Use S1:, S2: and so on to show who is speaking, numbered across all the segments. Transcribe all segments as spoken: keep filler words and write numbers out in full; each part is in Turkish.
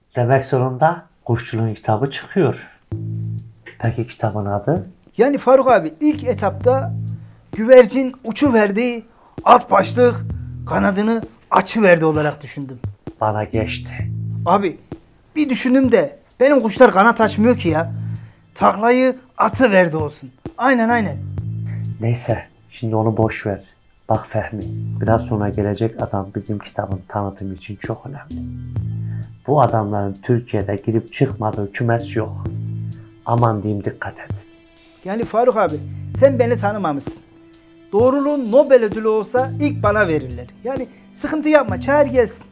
S1: Demek sonunda kuşçuluğun kitabı çıkıyor. Peki kitabın adı?
S2: Yani Faruk abi ilk etapta güvercin uçuverdi, alt başlık kanadını açıverdi olarak düşündüm.
S1: Bana geçti.
S2: Abi bir düşündüm de benim kuşlar kanat açmıyor ki ya. Taklayı atıverdi olsun. Aynen aynen.
S1: Neyse, şimdi onu boş ver. Bak Fehmi, biraz sonra gelecek adam bizim kitabın tanıtımı için çok önemli. Bu adamların Türkiye'de girip çıkmadığı kümes yok. Aman diyeyim, dikkat et.
S2: Yani Faruk abi sen beni tanımamışsın. Doğruluğun Nobel ödülü olsa ilk bana verirler. Yani sıkıntı yapma, çağır gelsin.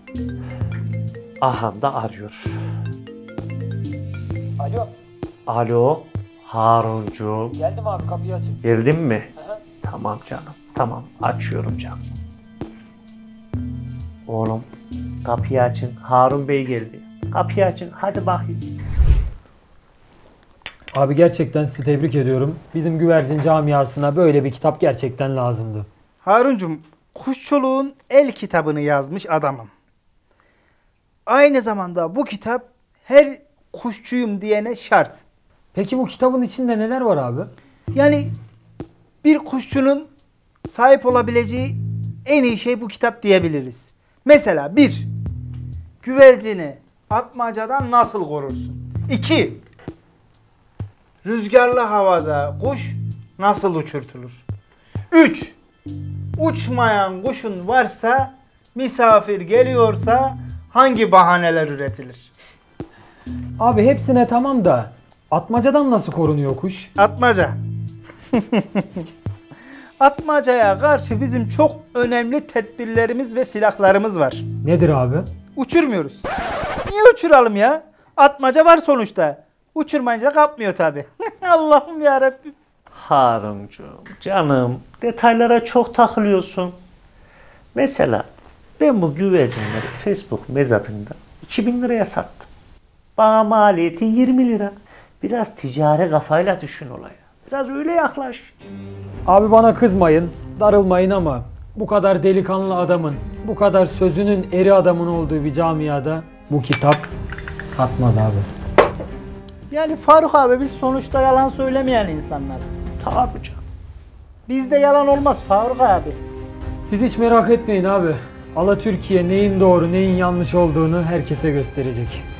S1: Aham da arıyor.
S3: Alo.
S1: Alo, Haruncuğum.
S3: Geldim abi, kapıyı açın.
S1: Geldin mi?
S3: Hı hı.
S1: Tamam canım, tamam. Açıyorum canım. Oğlum, kapıyı açın. Harun Bey geldi. Kapıyı açın, hadi bakayım.
S3: Abi gerçekten sizi tebrik ediyorum. Bizim güvercin camiasına böyle bir kitap gerçekten lazımdı.
S2: Haruncum, kuşçuluğun el kitabını yazmış adamım. Aynı zamanda bu kitap her kuşçuyum diyene şart.
S3: Peki bu kitabın içinde neler var abi?
S2: Yani bir kuşçunun sahip olabileceği en iyi şey bu kitap diyebiliriz. Mesela bir, güvercini atmacadan nasıl korursun? İki, rüzgarlı havada kuş nasıl uçurtulur? Üç, uçmayan kuşun varsa, misafir geliyorsa hangi bahaneler üretilir?
S3: Abi hepsine tamam da atmacadan nasıl korunuyor kuş?
S2: Atmaca. Atmacaya karşı bizim çok önemli tedbirlerimiz ve silahlarımız var.
S3: Nedir abi?
S2: Uçurmuyoruz. Niye uçuralım ya? Atmaca var sonuçta. Uçurmayınca kapmıyor tabi. Allah'ım yarabbim.
S1: Haruncuğum, canım, detaylara çok takılıyorsun. Mesela ben bu güvercinleri Facebook mezatında iki bin liraya sattım. Bana maliyeti yirmi lira. Biraz ticari kafayla düşün olaya. Biraz öyle yaklaş.
S3: Abi bana kızmayın, darılmayın ama bu kadar delikanlı adamın, bu kadar sözünün eri adamın olduğu bir camiada bu kitap satmaz abi.
S2: Yani Faruk abi biz sonuçta yalan söylemeyen insanlarız.
S1: Tabii canım.
S2: Bizde yalan olmaz Faruk abi.
S3: Siz hiç merak etmeyin abi. Ala Türkiye neyin doğru neyin yanlış olduğunu herkese gösterecek.